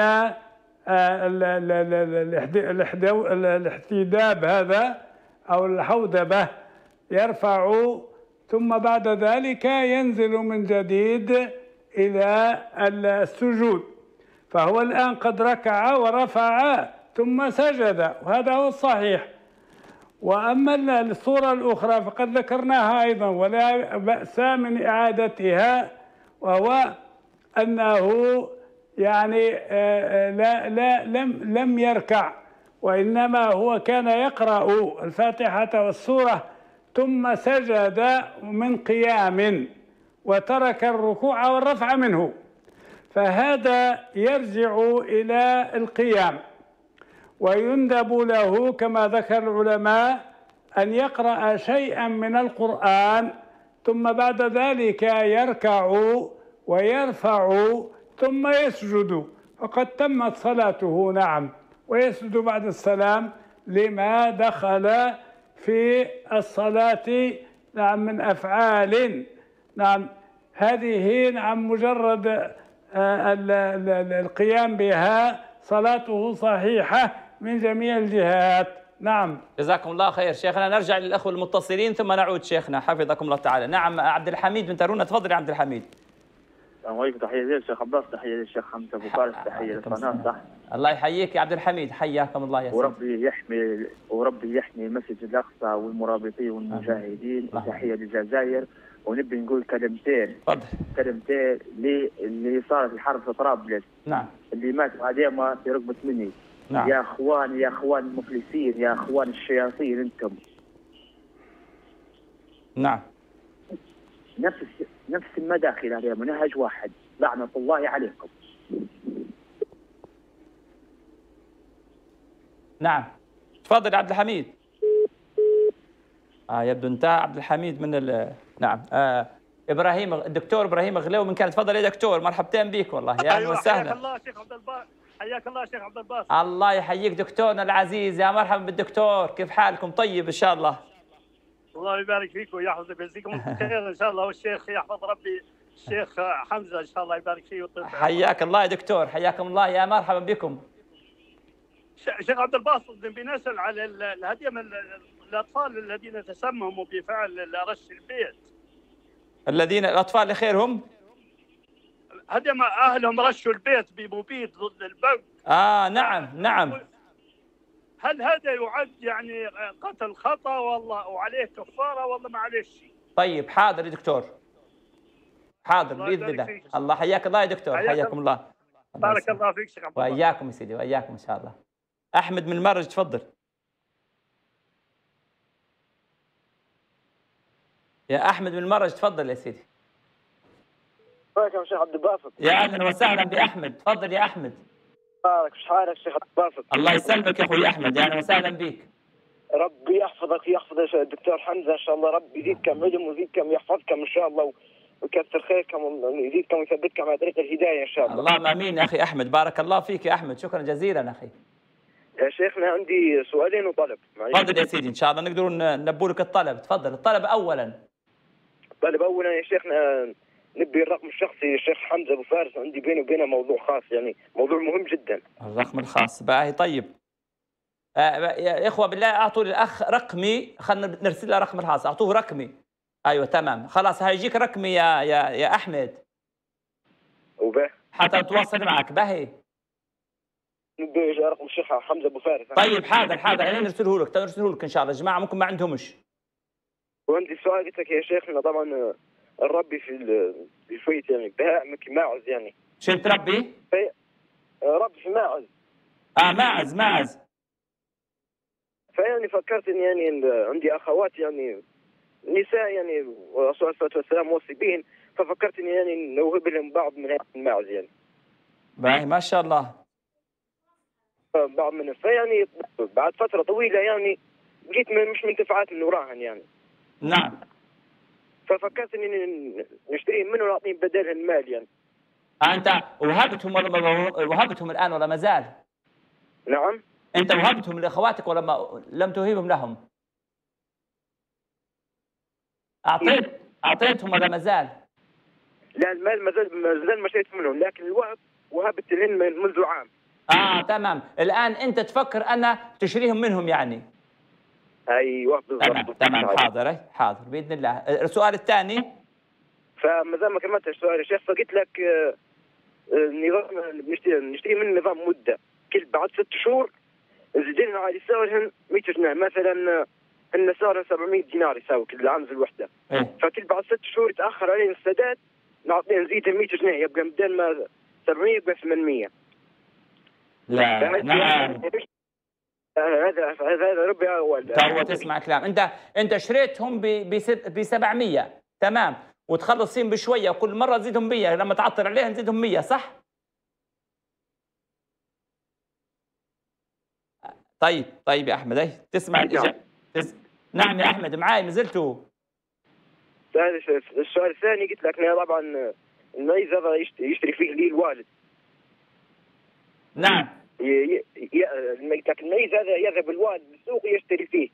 الاحتداب هذا أو الحودبة، يرفع ثم بعد ذلك ينزل من جديد إلى السجود، فهو الآن قد ركع ورفع ثم سجد، وهذا هو الصحيح. وأما الصورة الأخرى فقد ذكرناها أيضا ولا بأس من إعادتها، وهو أنه يعني لا لا لم لم يركع، وإنما هو كان يقرأ الفاتحة والسورة ثم سجد من قيام وترك الركوع والرفع منه، فهذا يرجع إلى القيام، ويندب له كما ذكر العلماء أن يقرأ شيئا من القرآن ثم بعد ذلك يركع ويرفع ثم يسجد، فقد تمت صلاته. نعم، ويسجد بعد السلام لما دخل في الصلاة نعم من أفعال. نعم، هذه نعم مجرد القيام بها صلاته صحيحة من جميع الجهات. نعم، جزاكم الله خير شيخنا. نرجع للأخوة المتصلين ثم نعود شيخنا حفظكم الله تعالى. نعم، عبد الحميد بن تارونة، تفضل يا عبد الحميد. السلام عليكم. تحية للشيخ عباس، تحية للشيخ حمزة أبو فارس، تحية للقناة. صح، الله يحييك يا عبد الحميد، حياكم الله يا سيدي. وربي يحمي وربي يحمي المسجد الأقصى والمرابطين والمجاهدين. تحية للجزائر. ونبي نقول كلمتين تفضل. كلمتين اللي صارت الحرب في طرابلس. نعم. اللي ماتوا هذيما في رقبة مني. نعم. يا اخوان يا اخوان المفلسين، يا اخوان الشياطين انتم. نعم. نفس نفس المداخل عليها منهج واحد، لعنة الله عليكم. نعم، تفضل يا عبد الحميد. آه يبدو انتهى عبد الحميد من ال نعم. آه ابراهيم، الدكتور ابراهيم غلو من كان. تفضل يا دكتور، مرحبتين بك والله، يا اهلا وسهلا. حياك الله شيخ عبد الباسط. حياك الله شيخ عبد الباسط. الله يحييك دكتورنا العزيز، يا مرحبا بالدكتور، كيف حالكم؟ طيب ان شاء الله. الله يبارك فيكم ويحفظ ويجزيكم خير ان شاء الله، والشيخ يحفظ ربي الشيخ حمزه ان شاء الله يبارك فيه ويطيب. حياك الله يا دكتور، حياكم الله، يا مرحبا بكم. شيخ عبد الباسط، بنسأل على الهديه من الاطفال الذين تسمموا بفعل رش البيت. الذين الاطفال اللي خيرهم هدي ما اهلهم رشوا البيت بمبيد ضد البرد. اه نعم نعم. هل هذا يعد يعني قتل خطا والله وعليه كفاره والله ما عليه شيء؟ طيب حاضر يا دكتور، حاضر باذن الله. الله حياك الله يا دكتور، حياكم الله. بارك الله فيك شيخ عبد الله. واياكم يا سيدي، واياكم ان شاء الله. احمد من المرج، تفضل يا احمد من المرج، تفضل يا سيدي. بارك شيخ عبد الباسط. يا اهلا وسهلا باحمد، تفضل يا احمد. بارك، ايش حالك شيخ عبد الباسط؟ الله يسلمك يا اخوي احمد، يا اهلا وسهلا بك. ربي يحفظك ويحفظ الدكتور حمزه ان شاء الله، ربي يزيدكم علم ويزيدكم يحفظكم ان شاء الله ويكثر خيركم ويزيدكم ويثبتكم على طريق الهدايه ان شاء الله. اللهم امين يا اخي احمد، بارك الله فيك يا احمد، شكرا جزيلا اخي. يا شيخنا عندي سؤالين وطلب. تفضل يا سيدي، ان شاء الله نقدر ننبوا لك الطلب. تفضل. الطلب اولا طالب اولا يا شيخنا نبي الرقم الشخصي الشيخ حمزه ابو فارس، عندي بيني وبينه موضوع خاص، يعني موضوع مهم جدا. الرقم الخاص باهي. طيب آه يا اخوه بالله اعطوا للاخ رقمي، خلينا نرسل له رقم الخاص، اعطوه رقمي. ايوه تمام خلاص هيجيك رقمي يا يا يا احمد وبه حتى اتواصل معك. باهي نبي رقم الشيخ حمزه ابو فارس. طيب حاضر حاضر انا نرسله لك نرسله لك ان شاء الله. يا جماعه ممكن ما عندهمش. وعندي سؤال قلت لك يا شيخنا، طبعا الربي في في شويه يعني بهائم ماعز، يعني شو تربي؟ ربي في ماعز. اه ماعز ماعز. فيعني فكرت اني يعني عندي اخوات يعني نساء، يعني والرسول صلى الله عليه وسلم وصي بهن، ففكرت اني يعني نوهب لهم بعض من هذه الماعز يعني. باهي ما شاء الله. بعض من فيعني بعد فتره طويله يعني لقيت مش منتفعات من وراهن يعني. نعم. ففكرت اني نشتريهم منه ونعطيهم بدلهم مال يعني. آه انت وهبتهم ولا وهبتهم الان ولا ما زال؟ نعم. انت وهبتهم لاخواتك ولا ما لم توهبهم لهم؟ اعطيت اعطيتهم ولا ما زال؟ لا المال ما زال ما زال ما شريت منهم، لكن الوهب وهبت لهم منذ عام. اه تمام. الان انت تفكر ان تشتريهم منهم يعني؟ ايوه بالضبط. تمام تمام حاضر حاضر باذن الله. السؤال الثاني فما زال ما كملتش السؤال يا شيخ، فقلت لك نظام نشتري نشتري من نظام مده، كل بعد ست شهور زدنا على سعرهم مئة جنيه مثلا، ان سعرهم سبعمئة دينار يساوي كل عام الوحده. إيه؟ فكل بعد ست شهور يتاخر علينا السداد نعطيه نزيدهم مئة جنيه، يبقى بدل ما سبعمئة يبقى ثمانمئة. لا نعم. هذا هذا ربي اول. تو تسمع كلام. انت انت شريتهم ب سبعمئة تمام، وتخلصين بشويه وكل مره تزيدهم مئة، لما تعطل عليها نزيدهم مئة صح؟ طيب طيب يا احمد اي تسمع الاجابه. تس... نعم يا احمد معاي ما زلتوا. السؤال الثاني قلت لك انا طبعا الميز هذا يشتري فيه لي الوالد. نعم. ي... ي... لك الميز هذا يذهب الوالد بالسوق يشتري فيه،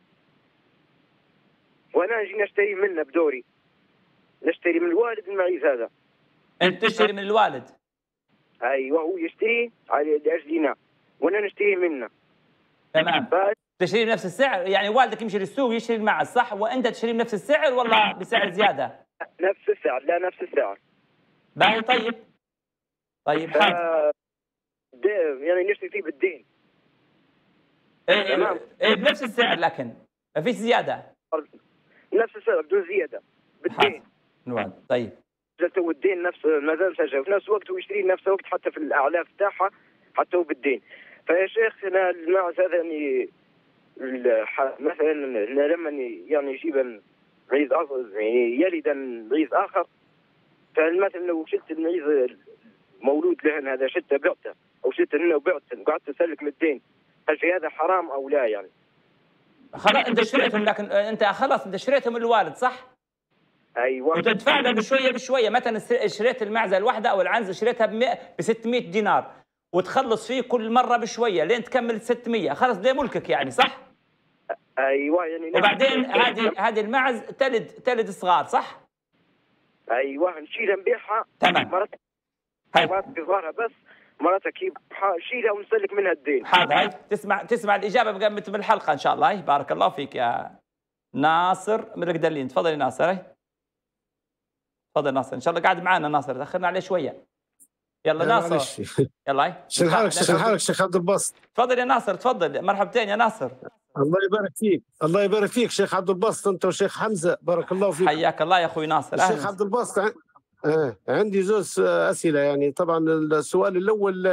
وانا نجي نشتري منه بدوري، نشتري من الوالد المعيز هذا. انت تشتري من الوالد؟ ايوه هو يشتري على لاجلنا وانا نشتري منه. تمام. تشتري بنفس السعر يعني والدك يمشي للسوق يشتري المعز صح، وانت تشتري بنفس السعر ولا بسعر زياده؟ نفس السعر. لا نفس السعر. باهي طيب طيب حاضر. يعني نشتري فيه بالدين. ايه تمام. ايه بنفس السعر لكن ما فيش زياده. نفس السعر بدون زياده بالدين. نواد طيب. تو الدين نفس ما زال مسجل، في نفس الوقت هو يشتري نفس الوقت حتى في الاعلاف تاعها حتى هو بالدين. فيا شيخ انا الماعز هذا يعني مثلا لما يعني يجيب معيز اخر يعني يلد معيز اخر، فمثلا لو شلت المعيز مولود له هذا شلته بعته او شلته هنا وبعته وقعدت اسلك من الدين، هل في هذا حرام او لا يعني؟ خلاص انت شريتهم، لكن انت خلاص انت شريتهم من الوالد صح؟ ايوه. وتدفع له بشويه بشويه، مثلا شريت المعزه الواحده او العنزه شريتها ب ستمئة دينار وتخلص فيه كل مره بشويه لين تكمل ستمئة، خلص ده ملكك يعني صح؟ ايوه يعني. وبعدين هذه هذه المعز تلد تلد صغار صح؟ ايوه نشيلها نبيعها. تمام. مرات مرات بصغارها بس مرات كيف شيلها ونسلك منها الدين. حاضر. هاي تسمع تسمع الاجابه بقمه بالحلقه ان شاء الله. هاي بارك الله فيك يا ناصر من القدلين. تفضل يا ناصر. هاي تفضل ناصر، ان شاء الله قاعد معنا ناصر، تاخرنا عليه شويه. يلا ناصر يلا. هاي شو حالك شو حالك شيخ عبد الباسط؟ تفضل يا ناصر تفضل. مرحبتين يا ناصر. الله يبارك فيك الله يبارك فيك شيخ عبد الباسط، انت وشيخ حمزه بارك الله فيك. حياك الله يا اخوي ناصر. شيخ عبد الباسط آه. عندي زوز اسئله يعني. طبعا السؤال الاول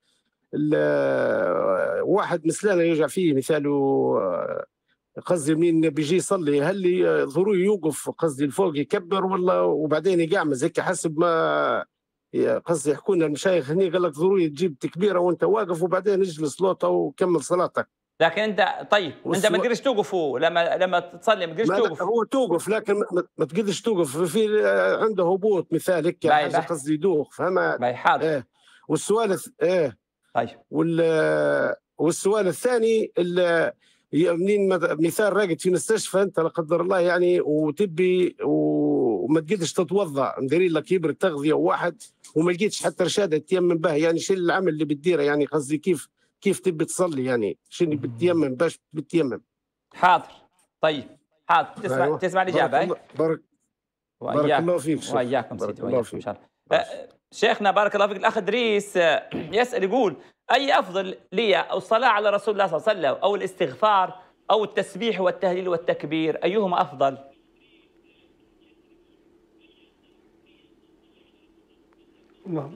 واحد مثلنا يرجع فيه مثاله قصدي منين بيجي يصلي، هل ضروري يوقف قصدي الفوق يكبر ولا وبعدين يقعمز هيك حسب ما قصدي يحكوا لنا المشايخ هني، قال لك ضروري تجيب تكبيره وانت واقف وبعدين اجلس لوطه وكمل صلاتك. لكن انت طيب انت ما تقدرش توقف لما لما تصلي ما تقدرش توقف. هو توقف لكن ما تقدرش توقف، في عنده هبوط مثال هيك حاجه قصدي يدوخ فهمت. باي حاضر. ايه والسؤال ايه طيب وال والسؤال الثاني منين مثال راقد في مستشفى انت لا قدر الله يعني وتبي وما تقدرش تتوضا، ندير لك يبر تغذيه واحد وما لقيتش حتى رشاده تيمم به، يعني شو العمل اللي بتديره؟ يعني قصدي كيف كيف تبي تصلي؟ يعني شنو بتيمم باش بتيمم؟ حاضر. طيب حاضر. تسمع أيوة. تسمع الاجابه. بارك, بارك, بارك الله فيك شيخ. واياكم سيدي، واياكم ان شاء الله. أه شيخنا بارك الله فيك. الاخ ادريس يسال يقول اي افضل لي، او الصلاه على رسول الله صلى الله عليه وسلم، او الاستغفار، او التسبيح والتهليل والتكبير، ايهما افضل؟ الله.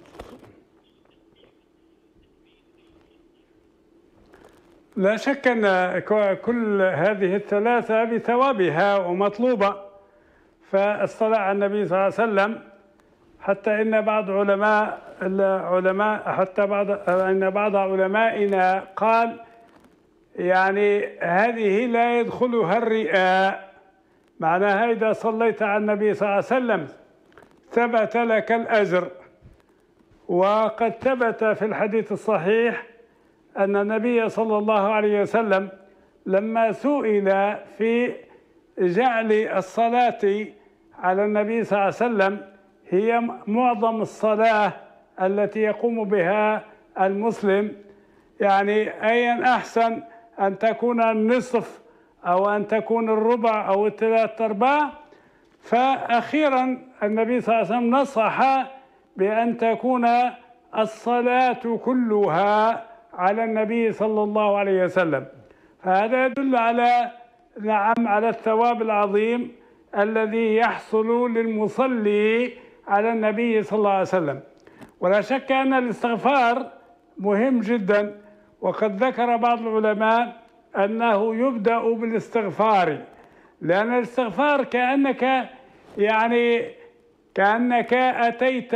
لا شك أن كل هذه الثلاثة بثوابها ومطلوبة. فالصلاة على النبي صلى الله عليه وسلم، حتى إن بعض علماء العلماء حتى بعض إن بعض علمائنا قال يعني هذه لا يدخلها الرياء، معناها إذا صليت على النبي صلى الله عليه وسلم ثبت لك الأجر. وقد ثبت في الحديث الصحيح أن النبي صلى الله عليه وسلم لما سئل في جعل الصلاة على النبي صلى الله عليه وسلم هي معظم الصلاة التي يقوم بها المسلم، يعني أيا أحسن أن تكون النصف أو أن تكون الربع أو الثلاث أرباع، فأخيرا النبي صلى الله عليه وسلم نصح بأن تكون الصلاة كلها على النبي صلى الله عليه وسلم. فهذا يدل على نعم على الثواب العظيم الذي يحصل للمصلي على النبي صلى الله عليه وسلم. ولا شك أن الاستغفار مهم جدا، وقد ذكر بعض العلماء أنه يبدأ بالاستغفار، لأن الاستغفار كأنك يعني كأنك أتيت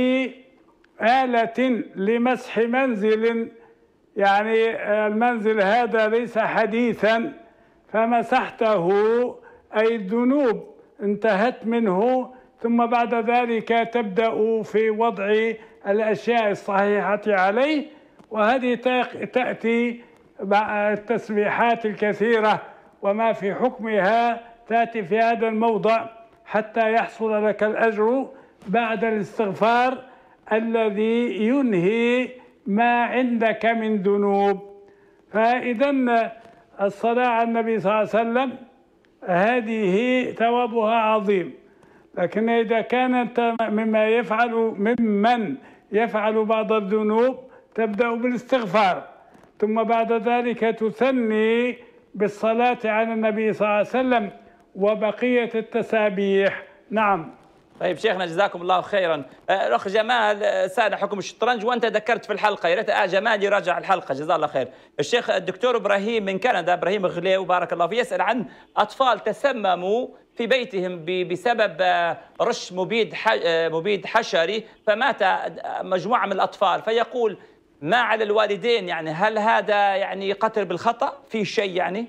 بآلة لمسح منزل، يعني المنزل هذا ليس حديثا فمسحته، أي الذنوب انتهت منه، ثم بعد ذلك تبدأ في وضع الأشياء الصحيحة عليه. وهذه تأتي مع التسبيحات الكثيرة وما في حكمها تأتي في هذا الموضع حتى يحصل لك الأجر بعد الاستغفار الذي ينهي ما عندك من ذنوب. فإذا الصلاة على النبي صلى الله عليه وسلم هذه ثوابها عظيم، لكن إذا كانت مما يفعل ممن يفعل بعض الذنوب تبدأ بالاستغفار، ثم بعد ذلك تثني بالصلاة على النبي صلى الله عليه وسلم وبقية التسابيح. نعم. طيب شيخنا جزاكم الله خيرا. الاخ جمال سأل حكم الشطرنج وانت ذكرت في الحلقه، يا ريت اه جمال يراجع الحلقه جزاه الله خير. الشيخ الدكتور ابراهيم من كندا، ابراهيم غليو بارك الله فيه، يسال عن اطفال تسمموا في بيتهم بسبب رش مبيد مبيد حشري فمات مجموعه من الاطفال، فيقول ما على الوالدين، يعني هل هذا يعني قتل بالخطأ في شيء يعني؟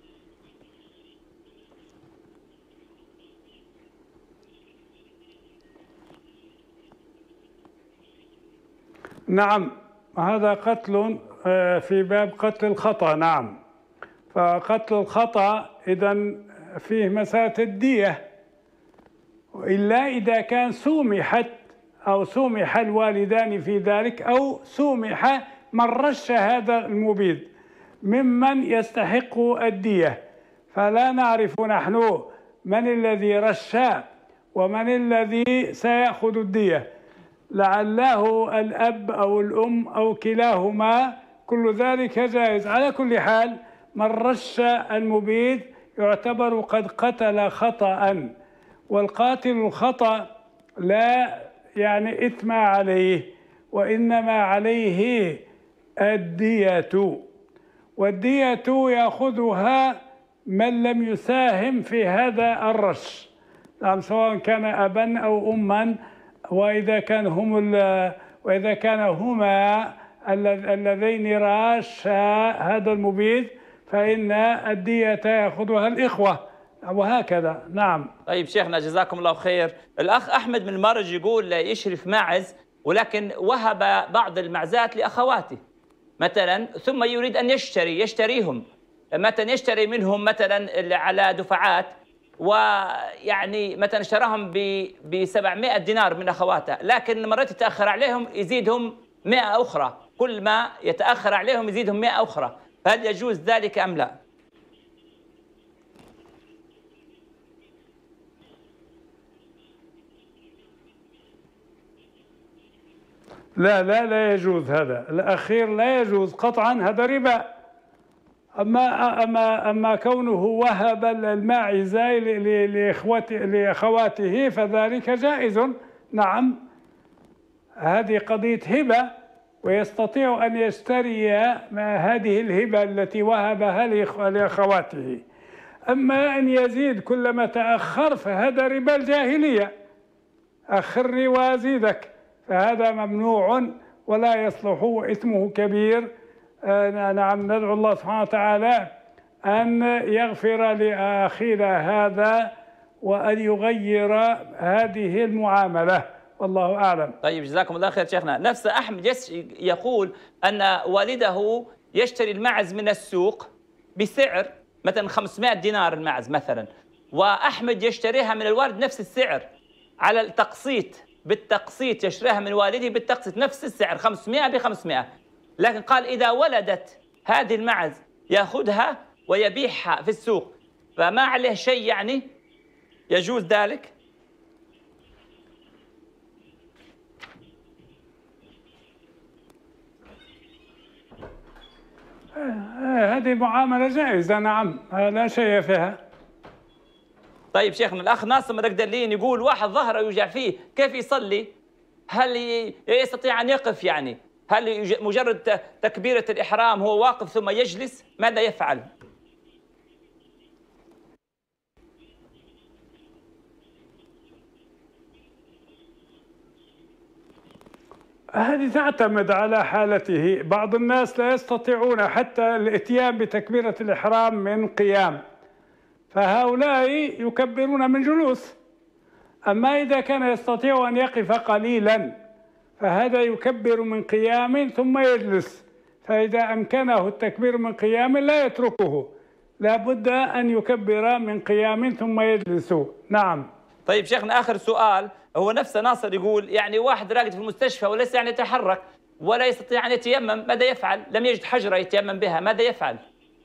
نعم، هذا قتل في باب قتل الخطأ. نعم، فقتل الخطأ إذن فيه مسألة الدية، إلا إذا كان سومحت أو سومح الوالدان في ذلك، أو سومح من رش هذا المبيد ممن يستحق الدية، فلا نعرف نحن من الذي رش ومن الذي سيأخذ الدية، لعله الأب أو الأم أو كلاهما، كل ذلك جائز. على كل حال من رش المبيد يعتبر قد قتل خطأ، والقاتل الخطأ لا يعني إثم عليه، وإنما عليه الدية، والدية يأخذها من لم يساهم في هذا الرش، نعم، سواء كان أبا أو أما، وإذا كان هم وإذا كان هما اللذين راشا هذا المبيد فإن الدية يأخذها الإخوة وهكذا. نعم. طيب شيخنا جزاكم الله خير. الأخ أحمد من المرج يقول يشرف ماعز ولكن وهب بعض المعزات لأخواته مثلا، ثم يريد أن يشتري يشتريهم مثلا، يشتري منهم مثلا على دفعات، ويعني مثلا اشتراهم ب سبعمائة دينار من اخواته، لكن مرات يتاخر عليهم يزيدهم مئة اخرى، كل ما يتاخر عليهم يزيدهم مئة اخرى، فهل يجوز ذلك ام لا؟ لا لا لا يجوز هذا، الأخير لا يجوز قطعا، هذا ربا. أما أما أما كونه وهب الماعز لأخواته فذلك جائز، نعم، هذه قضية هبة، ويستطيع أن يشتري هذه الهبة التي وهبها لأخواته. أما أن يزيد كلما تأخر فهذا ربا الجاهلية، أخرني وأزيدك، فهذا ممنوع ولا يصلح وإثمه كبير. آه نعم، ندعو الله سبحانه وتعالى أن يغفر لأخينا هذا وأن يغير هذه المعاملة، والله أعلم. طيب جزاكم الله خير شيخنا. نفس أحمد يقول أن والده يشتري المعز من السوق بسعر مثلا خمسمائة دينار المعز مثلا، وأحمد يشتريها من الوالد نفس السعر على التقسيط، بالتقسيط يشتريها من والده بالتقسيط نفس السعر خمسمائة ب خمسمائة، لكن قال إذا ولدت هذه المعز يأخذها ويبيعها في السوق، فما عليه شيء، يعني يجوز ذلك؟ هذه معاملة جائزة، نعم، لا شيء فيها. طيب شيخنا، الأخ ناصر مردلين يقول واحد ظهره يوجع فيه، كيف يصلي؟ هل يستطيع أن يقف؟ يعني هل مجرد تكبيرة الإحرام هو واقف ثم يجلس؟ ماذا يفعل؟ هذه تعتمد على حالته، بعض الناس لا يستطيعون حتى الاتيان بتكبيرة الإحرام من قيام، فهؤلاء يكبرون من جلوس. أما إذا كان يستطيع أن يقف قليلا فهذا يكبر من قيام ثم يجلس، فإذا أمكنه التكبير من قيام لا يتركه، لا بد أن يكبر من قيام ثم يجلس. نعم. طيب شيخنا، آخر سؤال، هو نفسه ناصر يقول يعني واحد راقد في المستشفى وليس يعني يتحرك ولا يستطيع أن يتيمم، ماذا يفعل؟ لم يجد حجرة يتيمم بها، ماذا يفعل؟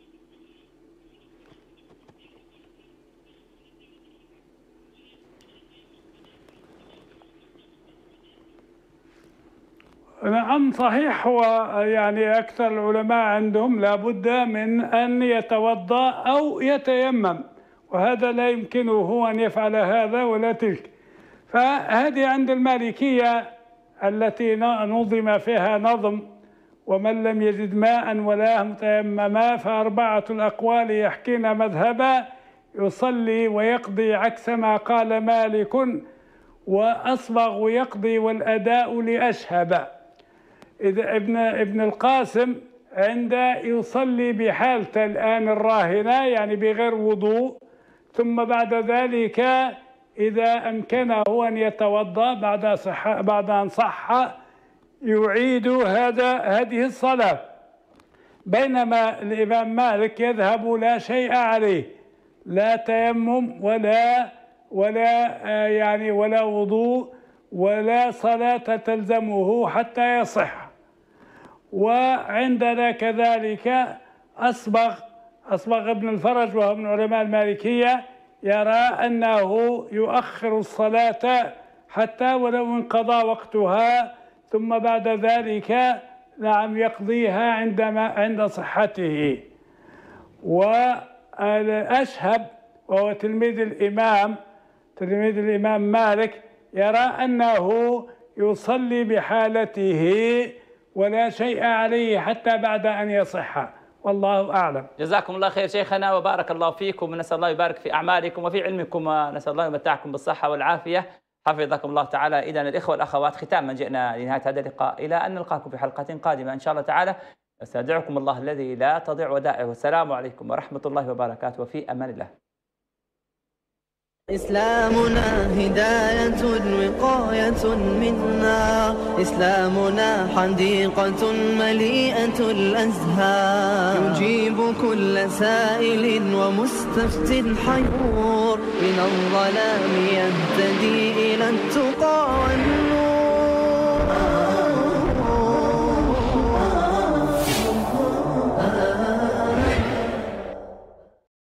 نعم صحيح، هو يعني أكثر العلماء عندهم لا بد من أن يتوضأ أو يتيمم، وهذا لا يمكنه أن يفعل هذا ولا تلك. فهذه عند المالكية التي نظم فيها نظم ومن لم يجد ماء ولا متيمما فأربعة الأقوال يحكين مذهبا، يصلي ويقضي عكس ما قال مالك، وأصبغ يقضي والأداء لأشهب. إذا ابن ابن القاسم عند يصلي بحالته الآن الراهنة، يعني بغير وضوء، ثم بعد ذلك إذا أمكنه أن يتوضأ بعد صح بعد أن صح يعيد هذا هذه الصلاة، بينما الإمام مالك يذهب لا شيء عليه، لا تيمم ولا ولا يعني ولا وضوء ولا صلاة تلزمه حتى يصح. وعندنا كذلك أصبغ أصبغ ابن الفرج وهو من علماء المالكية يرى أنه يؤخر الصلاة حتى ولو انقضى وقتها، ثم بعد ذلك نعم يقضيها عندما عند صحته. وأشهب وهو تلميذ الإمام تلميذ الإمام مالك يرى أنه يصلي بحالته ولا شيء عليه حتى بعد أن يصح، والله أعلم. جزاكم الله خير شيخنا وبارك الله فيكم، ونسأل الله يبارك في أعمالكم وفي علمكم، ونسأل الله يمتعكم بالصحة والعافية، حفظكم الله تعالى. إذن الإخوة والأخوات، ختاما جئنا لنهاية هذا اللقاء، إلى أن نلقاكم في حلقة قادمة إن شاء الله تعالى. أستودعكم الله الذي لا تضيع ودائعه، والسلام عليكم ورحمة الله وبركاته، وفي أمان الله. إسلامنا هداية وقاية منا، إسلامنا حديقة مليئة الأزهار، يجيب كل سائل ومستفت حيور، من الظلام يهتدي إلى التقى والنور.